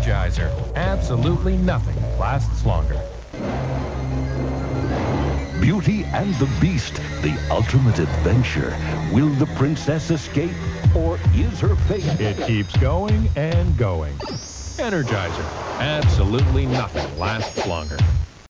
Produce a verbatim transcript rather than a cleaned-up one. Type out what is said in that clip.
Energizer. Absolutely nothing lasts longer. Beauty and the Beast, the ultimate adventure. Will the princess escape, or is her fate? It keeps going and going. Energizer. Absolutely nothing lasts longer.